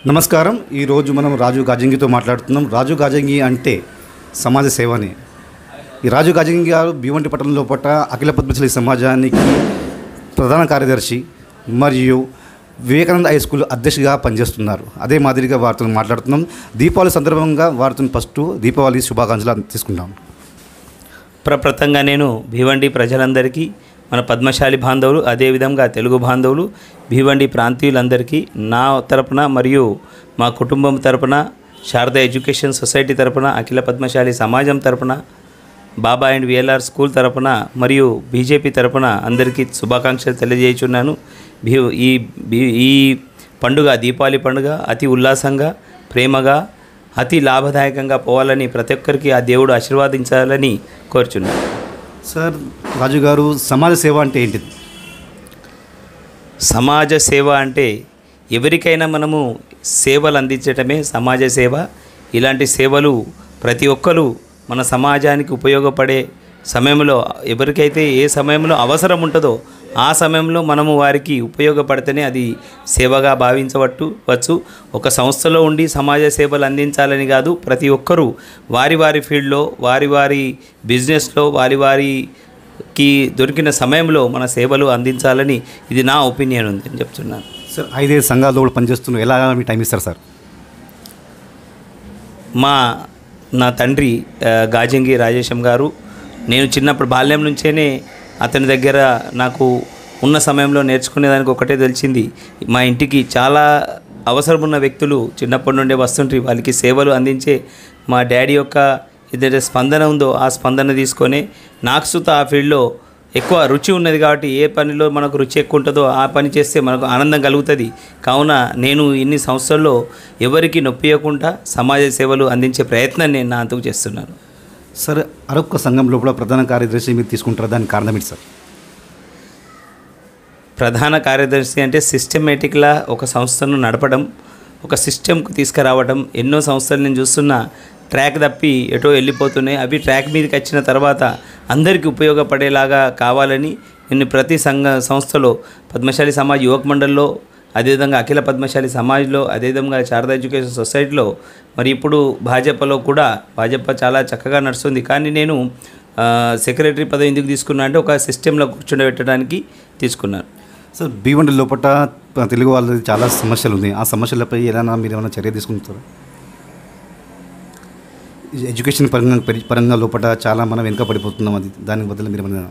నమస్కారం. ఈరోజు మనం రాజు గాజంగితో మాట్లాడుతున్నాం. రాజు గాజంగి అంటే సమాజ సేవని. ఈ రాజు గాజంగి గారు భీవంటి పట్టణంలో పట్ట అఖిల పద్మశ్రీ సమాజానికి ప్రధాన కార్యదర్శి మరియు వివేకానంద హై స్కూల్ అధ్యక్షుడిగా పనిచేస్తున్నారు. అదే మాదిరిగా వారితో మాట్లాడుతున్నాం. దీపావళి సందర్భంగా వారితో ఫస్ట్ దీపావళి శుభాకాంక్షలు తీసుకుంటాం. ప్రప్రథంగా నేను భీవండి ప్రజలందరికీ, మన పద్మశాలి బాంధవులు, అదేవిధంగా తెలుగు బాంధవులు, భీవండి ప్రాంతీయులందరికీ నా తరపున మరియు మా కుటుంబం తరపున, శారదా ఎడ్యుకేషన్ సొసైటీ తరపున, అఖిల పద్మశాలి సమాజం తరపున, బాబా అండ్ విఎల్ఆర్ స్కూల్ తరపున మరియు బీజేపీ తరపున అందరికీ శుభాకాంక్షలు తెలియజేయుచున్నాను. ఈ పండుగ, దీపావళి పండుగ అతి ఉల్లాసంగా, ప్రేమగా, అతి లాభదాయకంగా పోవాలని ప్రతి ఒక్కరికి ఆ దేవుడు ఆశీర్వాదించాలని కోరుచున్నాను. సార్, రాజు గారు సమాజ సేవ అంటే ఏంటిది? సమాజ సేవ అంటే ఎవరికైనా మనము సేవలు అందించటమే సమాజ సేవ. ఇలాంటి సేవలు ప్రతి ఒక్కరు మన సమాజానికి ఉపయోగపడే సమయంలో, ఎవరికైతే ఏ సమయంలో అవసరం ఉంటుందో ఆ సమయంలో మనము వారికి ఉపయోగపడితేనే అది సేవగా భావించవచ్చు. ఒక సంస్థలో ఉండి సమాజ సేవలు అందించాలని కాదు, ప్రతి ఒక్కరూ వారి వారి ఫీల్డ్లో, వారి వారి బిజినెస్లో, వారికి దొరికిన సమయంలో మన సేవలు అందించాలని ఇది నా ఒపీనియన్ ఉంది అని చెప్తున్నాను. సార్, 5 సంఘాల్లో కూడా పనిచేస్తున్నారు. ఎలా మీ టైం ఇస్తారు సార్? నా తండ్రి గాజంగి రాజేశం గారు, నేను చిన్నప్పుడు బాల్యం నుంచేనే అతని దగ్గర నాకు ఉన్న సమయంలో నేర్చుకునేదానికి ఒకటే తెలిసింది, మా ఇంటికి చాలా అవసరం ఉన్న వ్యక్తులు చిన్నప్పటి నుండే వస్తుంటే వాళ్ళకి సేవలు అందించే మా డాడీ యొక్క ఏదైతే స్పందన ఉందో ఆ స్పందన తీసుకొని నాకు సుత ఆ ఫీల్డ్లో ఎక్కువ రుచి ఉన్నది కాబట్టి ఏ పనిలో మనకు రుచి ఎక్కువ ఉంటుందో ఆ పని చేస్తే మనకు ఆనందం కలుగుతుంది. కావున నేను ఇన్ని సంవత్సరాల్లో ఎవరికి నొప్పియకుండా సమాజ సేవలు అందించే ప్రయత్నం నేను నా అంతకు చేస్తున్నాను. సార్, అరొక్క సంఘంలో కూడా ప్రధాన కార్యదర్శి మీరు తీసుకుంటారు, దానికి కారణం ఏంటి సార్? ప్రధాన కార్యదర్శి అంటే సిస్టమేటిక్గా ఒక సంస్థను నడపడం, ఒక సిస్టమ్కు తీసుకురావడం. ఎన్నో సంస్థలు నేను చూస్తున్న ట్రాక్ తప్పి ఎటో వెళ్ళిపోతున్నాయి. అవి ట్రాక్ మీదకి వచ్చిన తర్వాత అందరికీ ఉపయోగపడేలాగా కావాలని నేను ప్రతి సంస్థలో, పద్మశాలి సమాజ్ యువక మండలిలో, అదేవిధంగా అఖిల పద్మశాలి సమాజ్లో, అదేవిధంగా శారదా ఎడ్యుకేషన్ సొసైటీలో, మరి ఇప్పుడు భాజపాలో కూడా, భాజపా చాలా చక్కగా నడుస్తుంది. కానీ నేను సెక్రటరీ పదవి ఎందుకు తీసుకున్నా అంటే ఒక సిస్టంలో కూర్చోబెట్టడానికి తీసుకున్నాను. సార్, భీవండి లోపల తెలుగు వాళ్ళది చాలా సమస్యలు ఉన్నాయి. ఆ సమస్యలపై మీరు ఏమైనా చర్య తీసుకుంటారు? ఎడ్యుకేషన్ పరంగా లోపల చాలా మనం వెనుక పడిపోతున్నాం. దానికి బదులు మీరు ఏమైనా?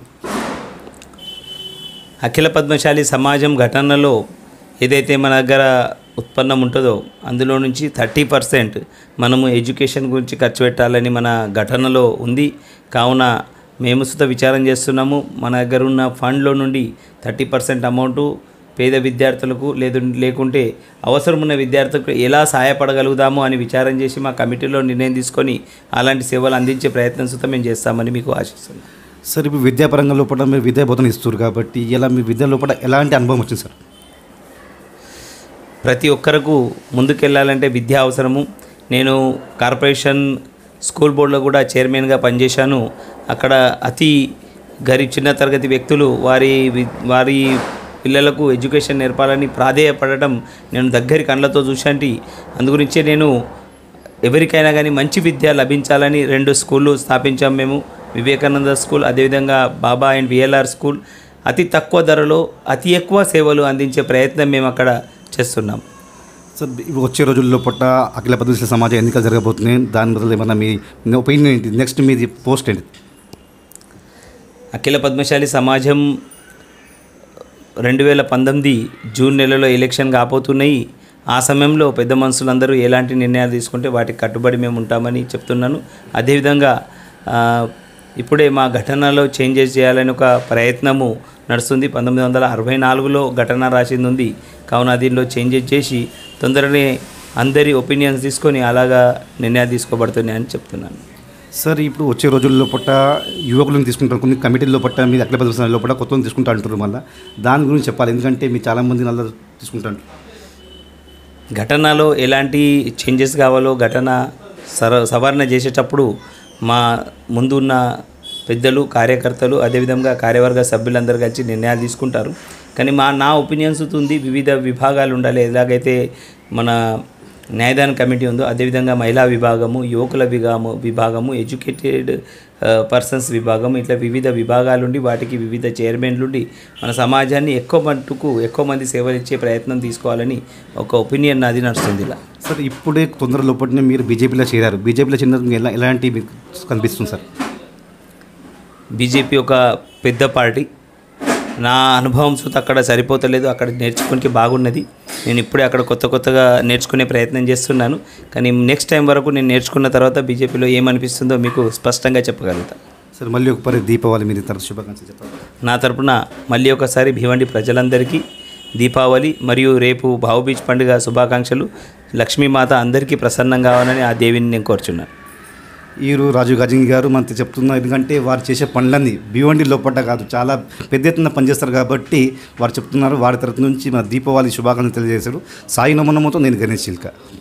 అఖిల పద్మశాలి సమాజం ఘటనలో ఏదైతే మన దగ్గర ఉత్పన్నం ఉంటుందో అందులో నుంచి 30% మనము ఎడ్యుకేషన్ గురించి ఖర్చు పెట్టాలని మన ఘటనలో ఉంది. కావున మేము సుత విచారం చేస్తున్నాము. మన దగ్గర ఉన్న ఫండ్లో నుండి 30% అమౌంటు పేద విద్యార్థులకు లేకుంటే అవసరం ఉన్న విద్యార్థులకు ఎలా సహాయపడగలుగుదాము అని విచారం చేసి మా కమిటీలో నిర్ణయం తీసుకొని అలాంటి సేవలు అందించే ప్రయత్నం సుత మేము చేస్తామని మీకు ఆశిస్తున్నాం. సార్, ఇప్పుడు విద్యాపరంగా లోపల మీరు విద్యా బోధన ఇస్తారు కాబట్టి ఇలా మీ విద్య లోపల ఎలాంటి అనుభవం వచ్చింది సార్? ప్రతి ఒక్కరకు ముందుకెళ్ళాలంటే విద్య అవసరము. నేను కార్పొరేషన్ స్కూల్ బోర్డులో కూడా చైర్మన్గా పనిచేశాను. అక్కడ అతి చిన్న తరగతి వ్యక్తులు వారి పిల్లలకు ఎడ్యుకేషన్ నేర్పాలని ప్రాధేయపడడం నేను దగ్గరి కళ్ళతో చూశాంటి. అందుగురించే నేను ఎవరికైనా కానీ మంచి విద్య లభించాలని 2 స్కూళ్ళు స్థాపించాం మేము. వివేకానంద స్కూల్, అదేవిధంగా బాబా అండ్ విఎల్ఆర్ స్కూల్. అతి తక్కువ ధరలో అతి ఎక్కువ సేవలు అందించే ప్రయత్నం మేము అక్కడ చేస్తున్నాం. సార్, వచ్చే రోజుల్లో పట్ల అఖిల పద్మశాలి సమాజం ఎన్నికలు జరగబోతున్నాయి. దాని బదులు ఏమన్నా మీ ఒపీనియన్ ఏంటి? నెక్స్ట్ మీది పోస్ట్ ఏంటి? అఖిల పద్మశాలి సమాజం 2019 జూన్ నెలలో ఎలక్షన్ కాబోతున్నాయి. ఆ సమయంలో పెద్ద మనుషులందరూ ఎలాంటి నిర్ణయాలు తీసుకుంటే వాటికి కట్టుబడి మేము ఉంటామని చెప్తున్నాను. అదేవిధంగా ఇప్పుడే మా ఘటనలో చేంజెస్ చేయాలని ఒక ప్రయత్నము నడుస్తుంది. 1964లో ఘటన రాసింది ఉంది. కావున దీనిలో చేంజెస్ చేసి తొందరనే అందరి ఒపీనియన్స్ తీసుకొని అలాగా నిర్ణయాలు తీసుకోబడుతున్నాయని చెప్తున్నాను. సార్, ఇప్పుడు వచ్చే రోజుల్లో పట్ట యువకులను తీసుకుంటారు, కొన్ని కమిటీల్లో పట్ట మీరు అఖిల పద్మశాలి లోపల కొత్తలను తీసుకుంటా అంటారు. మళ్ళీ దాని గురించి చెప్పాలి, ఎందుకంటే మీరు చాలామంది నల్ల తీసుకుంటారు. ఘటనలో ఎలాంటి చేంజెస్ కావాలో ఘటన సవరణ చేసేటప్పుడు మా ముందు ఉన్న పెద్దలు, కార్యకర్తలు, అదేవిధంగా కార్యవర్గ సభ్యులందరూ కలిసి నిర్ణయాలు తీసుకుంటారు. కానీ నా ఒపీనియన్స్ ఉంది, వివిధ విభాగాలు ఉండాలి. ఎలాగైతే మన న్యాయదాన కమిటీ ఉందో అదేవిధంగా మహిళా విభాగము, యువకుల విభాగము, ఎడ్యుకేటెడ్ పర్సన్స్ విభాగం, ఇట్లా వివిధ విభాగాలుండి వాటికి వివిధ చైర్మన్లుండి మన సమాజాన్ని ఎక్కువ మంది సేవలు ఇచ్చే ప్రయత్నం తీసుకోవాలని ఒక ఒపీనియన్ నాది నడుస్తుంది. ఇలా సార్ ఇప్పుడే తొందర లోపలనే మీరు బీజేపీలో చేరారు. బీజేపీలో చేరినందుకు ఎలాంటి మీకు కనిపిస్తుంది సార్? బీజేపీ ఒక పెద్ద పార్టీ. నా అనుభవం సుత అక్కడ సరిపోతలేదు. అక్కడ నేర్చుకోనికి బాగున్నది. నేను ఇప్పుడే అక్కడ కొత్తగా నేర్చుకునే ప్రయత్నం చేస్తున్నాను. కానీ నెక్స్ట్ టైం వరకు నేను నేర్చుకున్న తర్వాత బీజేపీలో ఏమనిపిస్తుందో మీకు స్పష్టంగా చెప్పగలుగుతా. సార్ మళ్ళీ ఒకసారి దీపావళి మీరు తరచు శుభాకాంక్షలు చెప్పాలి. నా తరపున మళ్ళీ ఒకసారి భివండి ప్రజలందరికీ దీపావళి మరియు రేపు భావుబీజ్ పండుగ శుభాకాంక్షలు. లక్ష్మీమాత అందరికీ ప్రసన్నం కావాలని ఆ దేవిని నేను కోరుచున్నాను. ఈరు రాజు గాజంగి గారు మనతో చెప్తున్నారు. ఎందుకంటే వారు చేసే పనులన్నీ భివండి లోపల కాదు, చాలా పెద్ద ఎత్తున పనిచేస్తారు కాబట్టి వారు చెప్తున్నారు. వారి తరఫు నుంచి మన దీపావళి శుభాకాంక్షలు తెలియజేశారు. సాయి నమనమ్మతో నేను గణేష్ చిల్క.